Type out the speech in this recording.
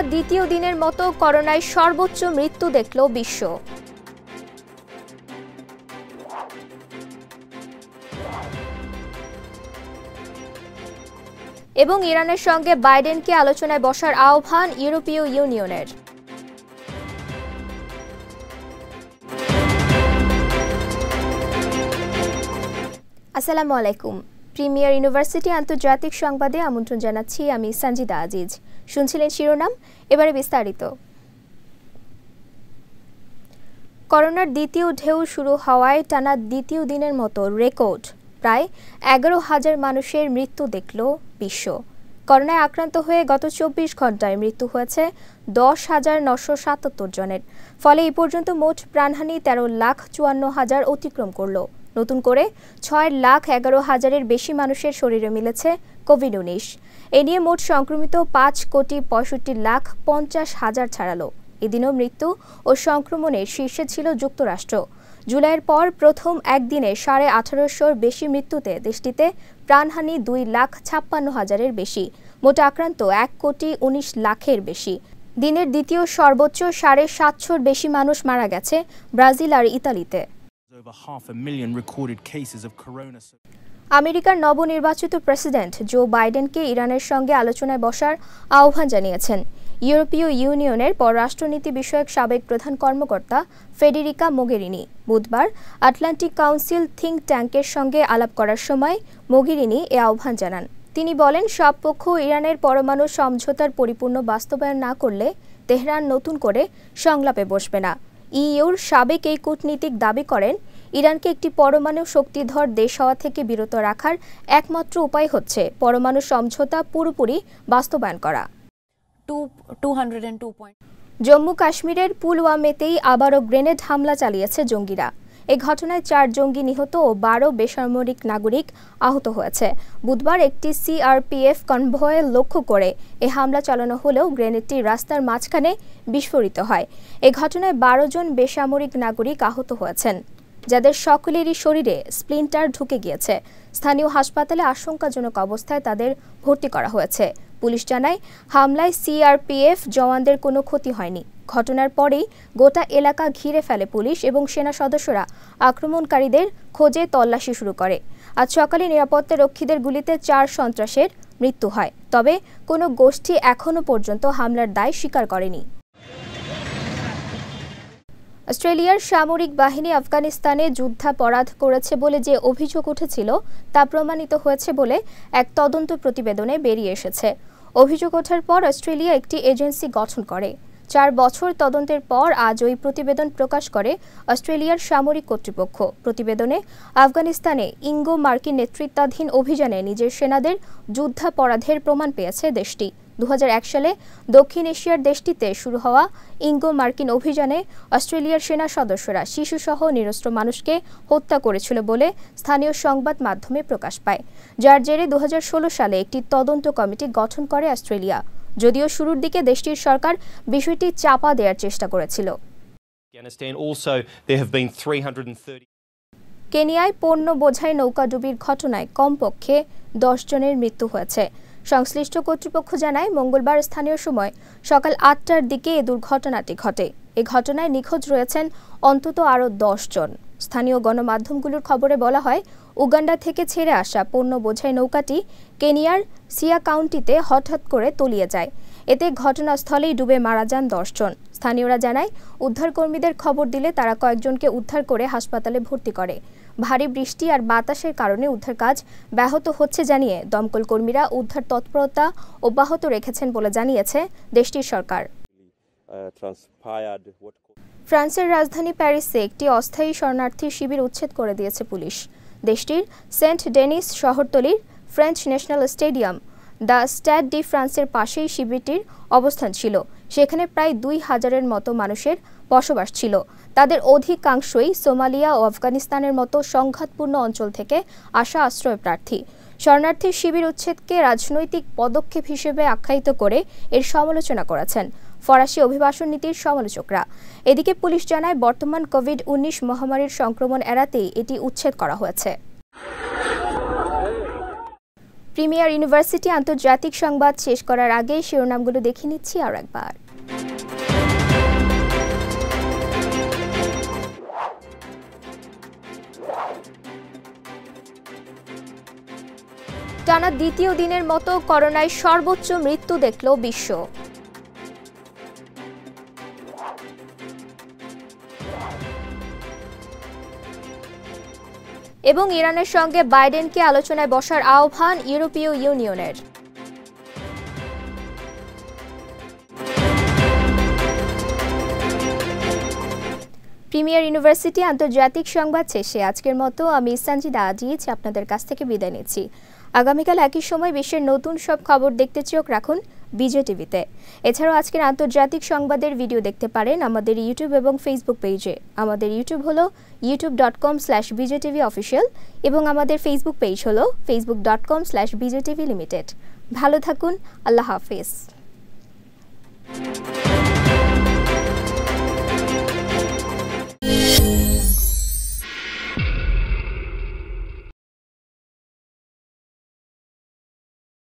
দ্বিতীয় দিনের মতো করোনায় সর্বোচ্চ মৃত্যু দেখল বিশ্ব। এবং ইরানের সঙ্গে বাইডেনকে আলোচনায় বসার আহ্বান ইউরোপীয় ইউনিয়নের। আসসালামু আলাইকুম। প্রিমিয়ার ইউনিভার্সিটি আন্তর্জাতিক সংবাদে আমন্ত্রণ জানাচ্ছি আমি সঞ্জিদা আজিজ। শুনছিলেন শিরোনাম, এবারে বিস্তারিত। করোনার দ্বিতীয় ঢেউ শুরু হওয়ায় টানা দ্বিতীয় দিনের মতো রেকর্ড প্রায় 11,000 মানুষের মৃত্যু দেখল বিশ্ব। করোনায় আক্রান্ত হয়ে গত 24 ঘন্টায় মৃত্যু হয়েছে 10,977 জনের। ফলে এই পর্যন্ত মোট প্রাণহানি 13,54,000 অতিক্রম করল। নতুন করে 6,11,000-এর বেশি মানুষের শরীরে মিলেছে কোভিড-19। এ নিয়ে মোট সংক্রমিত 5,65,50,000 ছাড়ালো। এদিনও মৃত্যু ও সংক্রমণের শীর্ষে ছিল যুক্তরাষ্ট্র। জুলাইয়ের পর প্রথম একদিনে 1850-র বেশি মৃত্যুতে দেশটিতে প্রাণহানি 2,56,000-এর বেশি। মোট আক্রান্ত 1,19,00,000-এর বেশি। দিনের দ্বিতীয় সর্বোচ্চ 750-র বেশি মানুষ মারা গেছে ব্রাজিল আর ইতালিতে। আমেরিকার নবনির্বাচিত প্রেসিডেন্ট জো বাইডেনকে ইরানের সঙ্গে আলোচনায় বসার আহ্বান জানিয়েছেন ইউরোপীয় ইউনিয়নের পররাষ্ট্রনীতি বিষয়ক সাবেক প্রধান কর্মকর্তা ফেডেরিকা মোগেরিনি। বুধবার আটলান্টিক কাউন্সিল থিঙ্ক ট্যাঙ্কের সঙ্গে আলাপ করার সময় মোগেরিনি এ আহ্বান জানান। তিনি বলেন, সব পক্ষ ইরানের পরমাণু সমঝোতার পরিপূর্ণ বাস্তবায়ন না করলে তেহরান নতুন করে সংলাপে বসবে না। ইইউর সাবেক এই কূটনীতিক দাবি করেন, ইরানকে একটি পরমাণু শক্তিধর দেশ হওয়া থেকে বিরত রাখার একমাত্র উপায় হচ্ছে পরমাণু সমঝোতা পুরোপুরি বাস্তবায়ন করা। জম্মু কাশ্মীরের পুলওয়ামাতেই আবারও গ্রেনেড হামলা চালিয়েছে জঙ্গিরা। এই ঘটনায় 4 জঙ্গি নিহত ও 12 বেসামরিক নাগরিক আহত হয়েছে। বুধবার একটি সিআরপিএফ কনভয়ে লক্ষ্য করে এ হামলা চালানো হলেও গ্রেনেডটি রাস্তার মাঝখানে বিস্ফোরিত হয়। এ ঘটনায় 12 জন বেসামরিক নাগরিক আহত হয়েছেন, যাদের সকলেরই শরীরে স্প্লিন্টার ঢুকে গিয়েছে। স্থানীয় হাসপাতালে আশঙ্কাজনক অবস্থায় তাদের ভর্তি করা হয়েছে। পুলিশ জানায়, হামলায় সিআরপিএফ জওয়ানদের কোনো ক্ষতি হয়নি। ঘটনার পরেই গোটা এলাকা ঘিরে ফেলে পুলিশ এবং সেনা সদস্যরা আক্রমণকারীদের খোঁজে তল্লাশি শুরু করে। আজ সকালে নিরাপত্তা রক্ষীদের গুলিতে 4 সন্ত্রাসের মৃত্যু হয়, তবে কোনো গোষ্ঠী এখনও পর্যন্ত হামলার দায় স্বীকার করেনি। অস্ট্রেলিয়ার সামরিক বাহিনী আফগানিস্তানে যুদ্ধাপরাধ করেছে বলে যে অভিযোগ উঠেছিল তা প্রমাণিত হয়েছে বলে এক তদন্ত প্রতিবেদনে বেরিয়ে এসেছে। অভিযোগ ওঠার পর অস্ট্রেলিয়া একটি এজেন্সি গঠন করে। 4 বছর তদন্তের পর আজ ওই প্রতিবেদন প্রকাশ করে অস্ট্রেলিয়ার সামরিক কর্তৃপক্ষ। প্রতিবেদনে আফগানিস্তানে ইঙ্গো মার্কিন নেতৃত্বাধীন অভিযানে নিজের সেনাদের যুদ্ধাপরাধের প্রমাণ পেয়েছে দেশটি। 2001 সালে দক্ষিণ এশিয়ার দেশটিতে শুরু হওয়া ইঙ্গো মার্কিন অভিযানে অস্ট্রেলিয়ার সেনা সদস্যরা শিশুসহ নিরস্ত্র মানুষকে হত্যা করেছিল বলে স্থানীয় সংবাদ মাধ্যমে প্রকাশ পায়, যার জেরে 2016 সালে একটি তদন্ত কমিটি গঠন করে অস্ট্রেলিয়া। যদিও শুরুর দিকে দেশটির সরকার বিষয়টি চাপা দেওয়ার চেষ্টা করেছিল। কেনিয়ায় পণ্য বোঝাই নৌকাডুবির ঘটনায় কমপক্ষে 10 জনের মৃত্যু হয়েছে। সংশ্লিষ্ট কর্তৃপক্ষ জানায়, মঙ্গলবার স্থানীয় সময় সকাল 8টার দিকে এ দুর্ঘটনাটি ঘটে। এ ঘটনায় নিখোঁজ রয়েছেন অন্তত আরও 10 জন। স্থানীয় গণমাধ্যমগুলোর খবরে বলা হয়, উগান্ডা থেকে ছেড়ে আসা পণ্য বোঝাই নৌকাটি কেনিয়ার সিয়া কাউন্টিতে হঠাৎ করে তলিয়ে যায়। এতে ঘটনাস্থলেই ডুবে মারা যান 10 জন। স্থানীয়রা জানায়, উদ্ধারকর্মীদের খবর দিলে তারা কয়েকজনকে উদ্ধার করে হাসপাতালে ভর্তি করে। ভারী বৃষ্টি আর বাতাসের কারণে উদ্ধার কাজ ব্যাহত হচ্ছে জানিয়ে দমকল কর্মীরা উদ্ধার তৎপরতা অব্যাহত রেখেছেন বলে জানিয়েছে দেশটির সরকার। ফ্রান্সের রাজধানী প্যারিসে একটি অস্থায়ী শরণার্থী শিবির উচ্ছেদ করে দিয়েছে পুলিশ। দেশটির সেন্ট ডেনিস শহরতলির French National Stadium the Stade de ফ্রান্সের পাশেই শিবিরটির অবস্থান ছিল। সেখানে প্রায় 2,000-এর মতো মানুষের বসবাস ছিল। তাদের অধিকাংশই সোমালিয়া ও আফগানিস্তানের মতো সংঘাতপূর্ণ অঞ্চল থেকে আসা আশ্রয় প্রার্থী। শরণার্থী শিবির উচ্ছেদকে রাজনৈতিক পদক্ষেপ হিসেবে আখ্যায়িত করে এর সমালোচনা করেছেন ফরাসি অভিবাসন নীতির সমালোচকরা। এদিকে পুলিশ জানায়, বর্তমান কোভিড-19 মহামারীর সংক্রমণ এড়াতেই এটি উচ্ছেদ করা হয়েছে। প্রিমিয়ার ইউনিভার্সিটি আন্তর্জাতিক সংবাদ শেষ করার আগে শিরোনামগুলো দেখে নিচ্ছি আর একবার। টানা দ্বিতীয় দিনের মতো করোনায় সর্বোচ্চ মৃত্যু দেখল বিশ্ব। এবং ইরানের সঙ্গে বাইডেনকে আলোচনায় বসার আহ্বান ইউরোপীয় ইউনিয়নের। প্রিমিয়ার ইউনিভার্সিটি আন্তর্জাতিক সংবাদ শেষে আজকের মতো আমি সঞ্জিদা আজিজ আপনাদের কাছ থেকে বিদায় নিচ্ছি। আগামীকাল একই সময় বিশ্বের নতুন সব খবর দেখতে চোখ রাখুন বিজয় টিভিতে। এছাড়াও আজকের আন্তর্জাতিক সংবাদের ভিডিও দেখতে পারেন আমাদের ইউটিউব এবং ফেসবুক পেজে। আমাদের ইউটিউব হলো youtube.com/bijtv-official এবং আমাদের ফেসবুক পেজ হলো facebook.com/bijtvlimited। ভালো থাকুন, আল্লাহ হাফেজ।